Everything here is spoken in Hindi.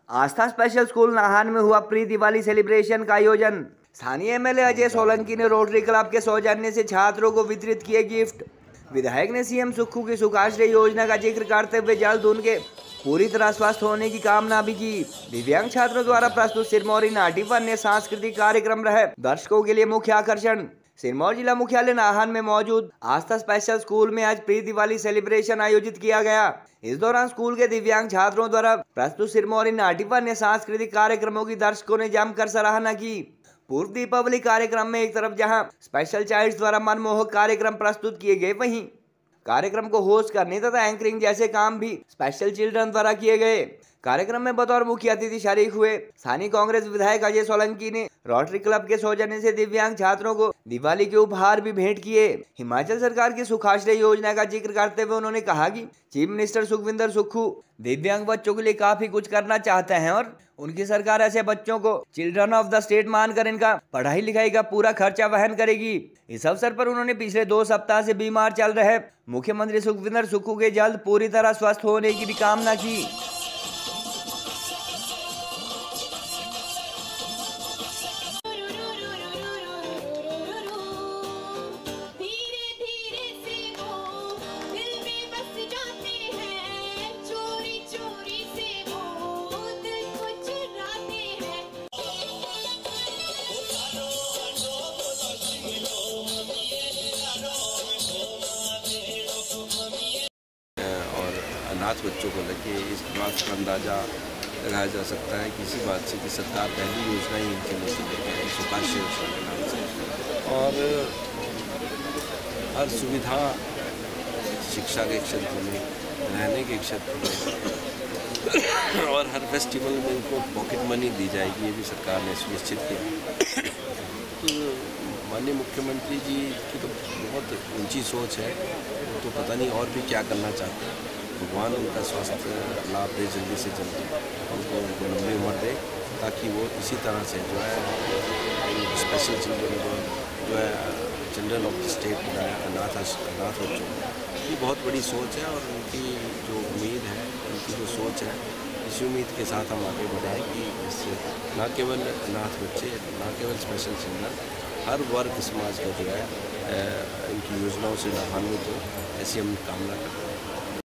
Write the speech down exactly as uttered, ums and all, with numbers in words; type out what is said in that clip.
आस्था स्पेशल स्कूल नाहन में हुआ प्री दिवाली सेलिब्रेशन का आयोजन। स्थानीय एमएलए अजय सोलंकी ने रोटरी क्लब के सौजन्य से छात्रों को वितरित किए गिफ्ट। विधायक ने सीएम सुक्खू की सुखाश्रय योजना का जिक्र करते हुए जल्द उनके पूरी तरह स्वस्थ होने की कामना भी की। दिव्यांग छात्रों द्वारा प्रस्तुत सिरमौरी नाटी वन्य सांस्कृतिक कार्यक्रम रहे दर्शकों के लिए मुख्य आकर्षण। सिरमौर जिला मुख्यालय नाहन में मौजूद आस्था स्पेशल स्कूल में आज प्री दिवाली सेलिब्रेशन आयोजित किया गया। इस दौरान स्कूल के दिव्यांग छात्रों द्वारा प्रस्तुत सिरमौरी नाटी वन्य सांस्कृतिक कार्यक्रमों की दर्शकों ने जमकर सराहना की। पूर्व दीपावली कार्यक्रम में एक तरफ जहां स्पेशल चाइल्ड्स द्वारा मनमोहक कार्यक्रम प्रस्तुत किए गए, वहीं कार्यक्रम को होस्ट करने तथा एंकरिंग जैसे काम भी स्पेशल चिल्ड्रन द्वारा किए गए। कार्यक्रम में बतौर मुख्य अतिथि शरीक हुए स्थानीय कांग्रेस विधायक अजय सोलंकी ने रोटरी क्लब के सौजन्य से दिव्यांग छात्रों को दिवाली के उपहार भी भेंट किए। हिमाचल सरकार की सुखाश्रय योजना का जिक्र करते हुए उन्होंने कहा कि चीफ मिनिस्टर सुखविंदर सुक्खू दिव्यांग बच्चों के लिए काफी कुछ करना चाहते हैं और उनकी सरकार ऐसे बच्चों को चिल्ड्रन ऑफ द स्टेट मानकर इनका पढ़ाई लिखाई का पूरा खर्चा वहन करेगी। इस अवसर पर उन्होंने पिछले दो सप्ताह से बीमार चल रहे मुख्यमंत्री सुखविंदर सुक्खू के जल्द पूरी तरह स्वस्थ होने की भी कामना की। अनाथ बच्चों को लेके इस बात का अंदाज़ा लगाया जा सकता है कि इसी बात से कि सरकार पहली योजना ही इनके लिए शुरू की सुखाश्रय योजना के नाम से, और हर सुविधा शिक्षा के क्षेत्र में, रहने के क्षेत्र में और हर फेस्टिवल में इनको पॉकेट मनी दी जाएगी, ये भी सरकार ने सुनिश्चित किया। तो माननीय मुख्यमंत्री जी की तो बहुत ऊंची सोच है, तो पता नहीं और भी क्या करना चाहते हैं। भगवान उनका स्वास्थ्य लाभ दे जल्दी से जल्दी, उनको उनको लंबी उम्र दे, ताकि वो इसी तरह से जो है स्पेशल चिल्ड्रन जो जो है चिल्ड्रन ऑफ द स्टेट बनाया, अनाथ अनाथ बच्चों की बहुत बड़ी सोच है। और उनकी जो उम्मीद है, उनकी जो सोच है, इसी उम्मीद के साथ हम आगे बढ़े हैं कि इससे न केवल अनाथ बच्चे, न केवल स्पेशल चिल्ड्रन, हर वर्ग समाज का जो है इनकी योजनाओं से लाभान्वित हो, ऐसी हम कामना करते हैं।